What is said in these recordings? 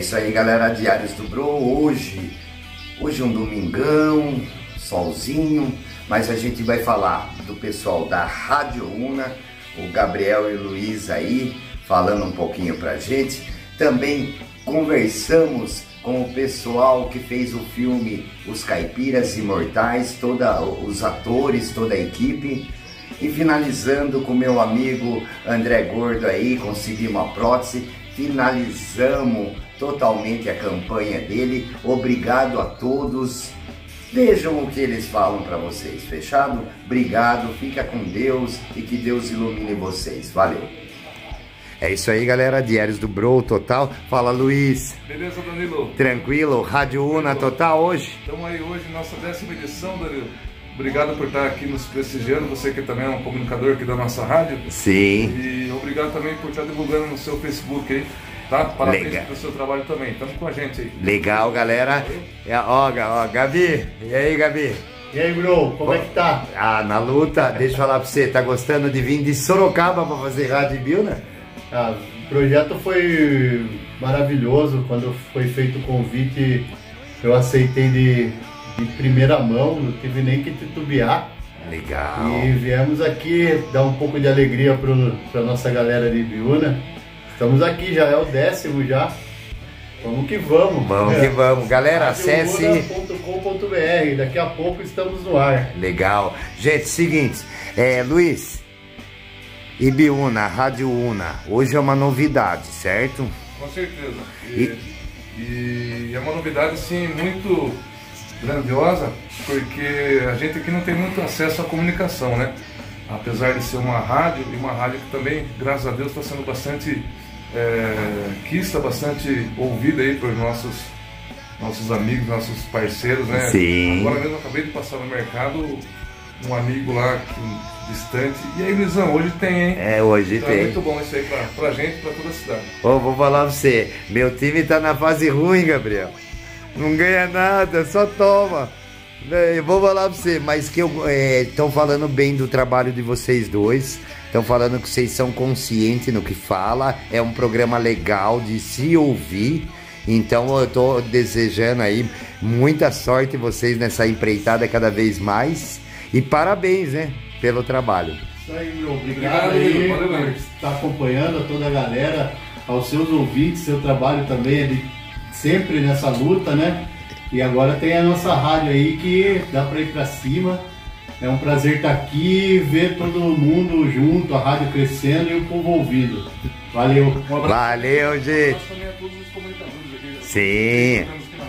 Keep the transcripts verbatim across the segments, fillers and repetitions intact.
isso aí, galera, Diários do Bro. Hoje, hoje é um domingão, solzinho, mas a gente vai falar do pessoal da Rádio Una, o Gabriel e o Luiz aí, falando um pouquinho pra gente. Também conversamos com o pessoal que fez o filme Os Caipiras Imortais, toda, os atores, toda a equipe. E finalizando com meu amigo André Gordo aí, conseguimos uma prótese, finalizamos totalmente a campanha dele. Obrigado a todos. Vejam o que eles falam para vocês, fechado? Obrigado, fica com Deus e que Deus ilumine vocês. Valeu. É isso aí, galera, Diários do Bro total. Fala, Luiz. Beleza, Danilo? Tranquilo? Rádio Una total hoje? Estamos aí hoje, nossa décima edição, Danilo. Obrigado por estar aqui nos prestigiando, você que também é um comunicador aqui da nossa rádio. Sim. E obrigado também por estar divulgando no seu Facebook aí, tá? Parabéns Legal. Pelo seu trabalho também, estamos com a gente aí. Legal, galera. É, ó, ó, Gabi, e aí, Gabi? E aí, bro, como é que tá? Ah, na luta, deixa eu falar pra você, tá gostando de vir de Sorocaba pra fazer rádio e Bill, né? Ah, o projeto foi maravilhoso, quando foi feito o convite eu aceitei de... de primeira mão, não tive nem que titubear. Legal. E viemos aqui dar um pouco de alegria para a nossa galera de Ibiúna. Estamos aqui, já é o décimo já. Vamos que vamos. Vamos que vamos. Galera, acesse rádio una ponto com ponto br. Daqui a pouco estamos no ar. Legal. Gente, seguinte, é, Luiz, Ibiúna, Rádio Una, hoje é uma novidade, certo? Com certeza. E, e... e é uma novidade, sim, muito grandiosa, porque a gente aqui não tem muito acesso à comunicação, né? Apesar de ser uma rádio, e uma rádio que também, graças a Deus, está sendo bastante é, quista, bastante ouvida aí por nossos, nossos amigos, nossos parceiros, né? Sim. Agora mesmo eu acabei de passar no mercado, um amigo lá que, distante. E aí, Luizão, hoje tem, hein? É, hoje então tem. É muito bom isso aí pra, pra gente e pra toda a cidade. Ô, vou falar pra você, meu time tá na fase ruim, Gabriel. Não ganha nada, só toma. Eu vou falar pra você, mas que estão é, falando bem do trabalho de vocês dois. Estão falando que vocês são conscientes no que fala. É um programa legal de se ouvir. Então eu tô desejando aí muita sorte vocês nessa empreitada cada vez mais. E parabéns, né, pelo trabalho. Isso aí, meu. Obrigado, Obrigado aí valeu, por estar acompanhando a toda a galera, aos seus ouvintes, seu trabalho também é de sempre nessa luta, né? E agora tem a nossa rádio aí que dá para ir para cima. É um prazer estar aqui, ver todo mundo junto, a rádio crescendo e o povo ouvindo. Valeu. Um Valeu, gente. Também a todos os comunicadores aqui. Sim.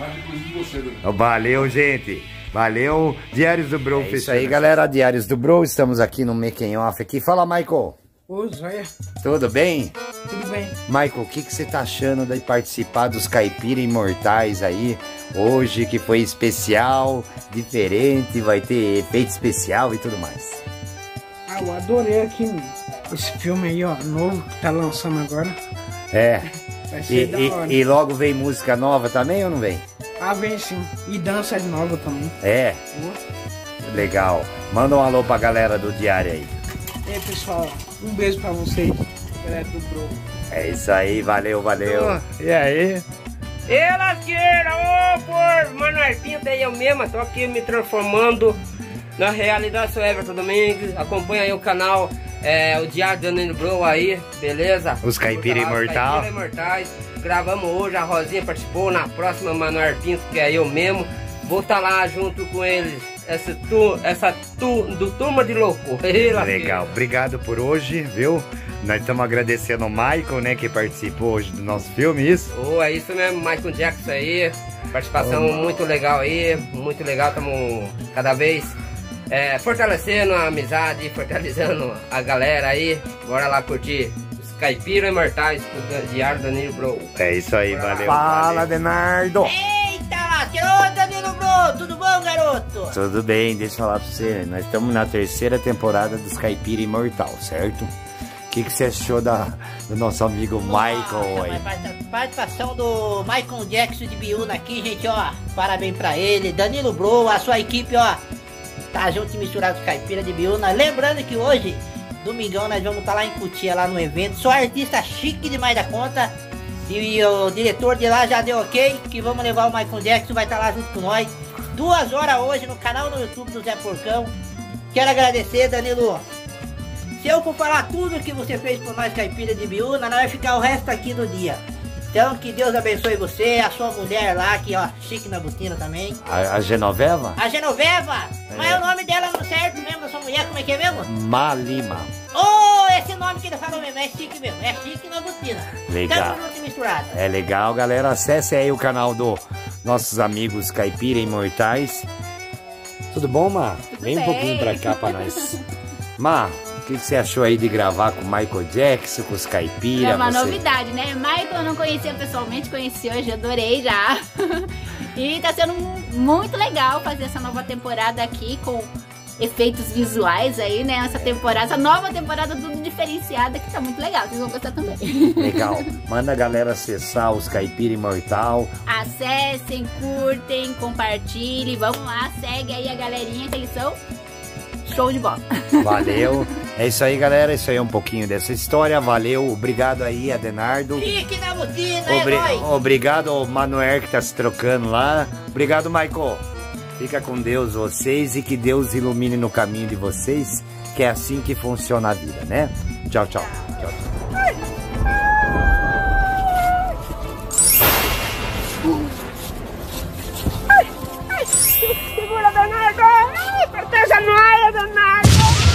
Valeu, gente. Valeu. Diários do Bro. É isso aí, galera. Diários do Bro. Estamos aqui no Making Off aqui. Fala, Michael. Ô, Zóia. Tudo bem? Tudo bem. Michael, o que que você tá achando de participar dos Caipira Imortais aí? Hoje que foi especial, diferente, vai ter efeito especial e tudo mais. Ah, eu adorei aqui esse filme aí, ó, novo, que tá lançando agora. É. Vai ser E, da e, hora. e logo vem música nova também ou não vem? Ah, vem sim. E dança nova também. É. Oh. Legal. Manda um alô pra galera do Diário aí. E aí, pessoal, um beijo pra vocês. Galera do Bro. É isso aí, valeu, valeu. Oh, e aí? E lasqueira, ô por Manuel Pinto aí, eu mesmo tô aqui me transformando na realidade, sou Everton Domingues, acompanha aí o canal, é, o Diário do Danilo Bro aí, beleza? Os Caipira Imortal. Os Caipira Imortais, gravamos hoje, a Rosinha participou, na próxima Manuel Pinto, que é eu mesmo, vou estar tá lá junto com eles, essa, tu, essa tu, do Turma de Louco. Legal, obrigado por hoje, viu? Nós estamos agradecendo o Michael, né, que participou hoje do nosso filme, isso? Oh, é isso mesmo, Michael Jackson aí, participação oh, muito legal aí, muito legal, estamos cada vez é, fortalecendo a amizade, fortalecendo a galera aí, bora lá curtir os Caipira Imortais do Diário do Danilo Bro. É isso aí, bora valeu. Lá. Fala, Denardo! Eita, lasqueiro, Danilo Bro, tudo bom, garoto? Tudo bem, deixa eu falar pra você, nós estamos na terceira temporada dos Caipira Imortal, certo? O que, que você achou da, do nosso amigo Michael aí? Participação do Michael Jackson de Ibiúna aqui, gente, ó. Parabéns pra ele. Danilo Bro, a sua equipe, ó. Tá junto e misturado com Caipira de Ibiúna. Lembrando que hoje, domingão, nós vamos estar tá lá em Cotia, lá no evento. Sou artista chique demais da conta. E o diretor de lá já deu ok, que vamos levar o Michael Jackson, vai estar lá junto com nós. Duas horas hoje no canal no YouTube do Zé Porcão. Quero agradecer, Danilo. Se eu for falar tudo que você fez por nós, caipira de Biúna, nós vai ficar o resto aqui do dia. Então, que Deus abençoe você, a sua mulher lá, que ó, chique na botina também. A, a Genoveva? A Genoveva? É. Mas é o nome dela não certo mesmo, da sua mulher, como é que é mesmo? Malima. Oh, esse nome que ele falou mesmo, é chique mesmo, é chique na botina. Legal. Tanto junto e misturado. É legal, galera, acesse aí o canal do nossos amigos Caipira Imortais. Tudo bom, Má? Tudo Vem bem. um pouquinho pra cá pra nós. Má, o que, que você achou aí de gravar com o Michael Jackson, com os Caipira? É uma você... novidade, né? Michael eu não conhecia pessoalmente, conheci hoje, adorei já. E tá sendo muito legal fazer essa nova temporada aqui com efeitos visuais aí, né? Essa temporada, essa nova temporada tudo diferenciada que tá muito legal, vocês vão gostar também. Legal. Manda a galera acessar os Caipira Imortal. Acessem, curtem, compartilhem, vamos lá, segue aí a galerinha que eles são show de bola. Valeu. É isso aí, galera. Isso aí é um pouquinho dessa história. Valeu. Obrigado aí, Adenardo. Chique na botina, Obri é nóis. Obrigado ao Manuel que tá se trocando lá. Obrigado, Michael. Fica com Deus vocês e que Deus ilumine no caminho de vocês, que é assim que funciona a vida, né? Tchau, tchau. Tchau, tchau. Ai, ai, segura, Bernardo! Ai, proteja nós, Bernardo!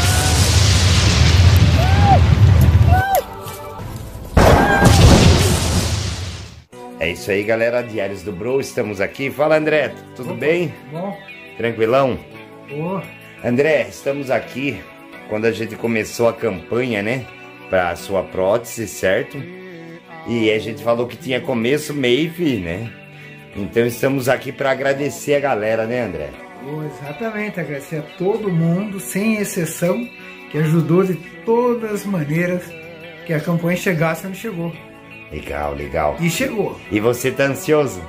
É isso aí, galera. Diários do Bro, estamos aqui. Fala, André, tudo Opa, bem? Bom. Tranquilão? Boa. André, estamos aqui quando a gente começou a campanha, né? Para a sua prótese, certo? E a gente falou que tinha começo, meio e fim, né? Então estamos aqui para agradecer a galera, né, André? Oh, exatamente, agradecer a todo mundo, sem exceção, que ajudou de todas as maneiras que a campanha chegasse onde chegou. Legal, legal. E chegou. E você tá ansioso?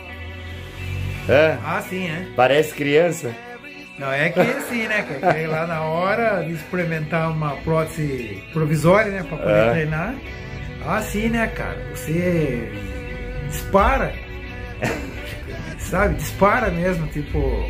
Hã? Ah, sim, né? Parece criança. Não, é que assim, né, cara? Que lá na hora de experimentar uma prótese provisória, né, pra poder Ah. treinar. Ah, sim, né, cara? Você dispara. Sabe? Dispara mesmo, tipo...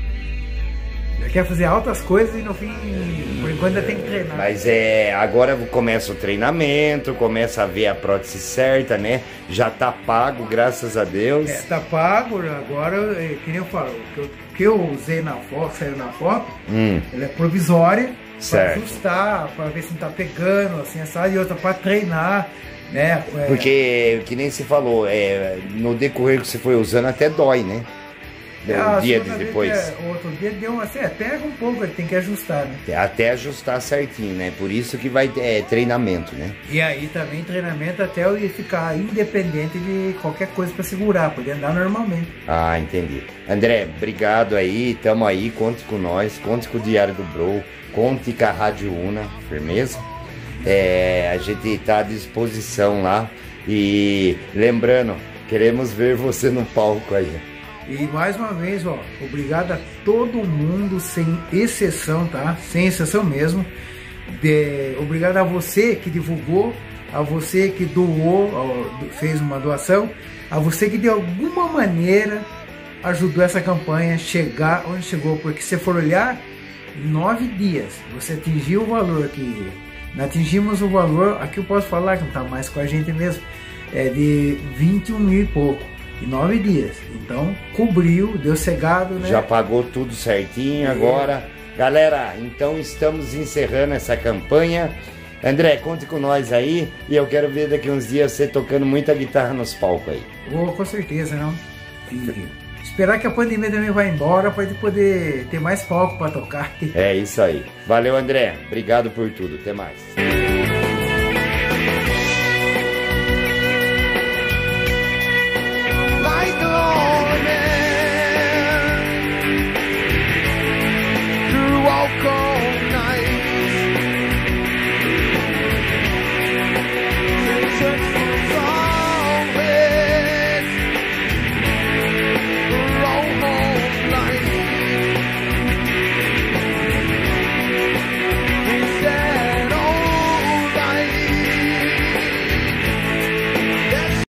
Já quer fazer altas coisas e no fim, por enquanto ainda tem que treinar. Mas é, agora começa o treinamento, começa a ver a prótese certa, né? Já tá pago, graças a Deus. É, tá pago, agora, é, que nem eu falo, o que eu, que eu usei na foto, saiu na foto, Hum, ela é provisória, Certo. para ajustar, para ver se não tá pegando, assim, essa e outra, para treinar, né? É, porque, que nem se falou, é, no decorrer que você foi usando até dói, né? é, Um a dia segunda vez, depois. é, o outro dia deu assim, é, pega um pouco, ele tem que ajustar, né? Até ajustar certinho, né? Por isso que vai ter é, treinamento, né? E aí também treinamento até eu ir ficar independente de qualquer coisa para segurar, poder andar normalmente. Ah, entendi. André, obrigado aí, tamo aí, conte com nós, conte com o Diário do Bro, conte com a Rádio Una, firmeza? É, a gente tá à disposição lá e lembrando, queremos ver você no palco aí. E mais uma vez, ó, obrigado a todo mundo, sem exceção, tá? Sem exceção mesmo. De, obrigado a você que divulgou, a você que doou, ó, fez uma doação, a você que de alguma maneira ajudou essa campanha a chegar onde chegou. Porque se for olhar, em nove dias você atingiu o valor que... Nós atingimos o valor, aqui eu posso falar que não tá mais com a gente mesmo, é de vinte e um mil e pouco. Em nove dias. Então, cobriu, deu cegado, né? Já pagou tudo certinho agora. Galera, então estamos encerrando essa campanha. André, conte com nós aí. E eu quero ver daqui uns dias você tocando muita guitarra nos palcos aí. Oh, com certeza, não? E esperar que a pandemia também vá embora para poder ter mais palco para tocar. É isso aí. Valeu, André. Obrigado por tudo. Até mais.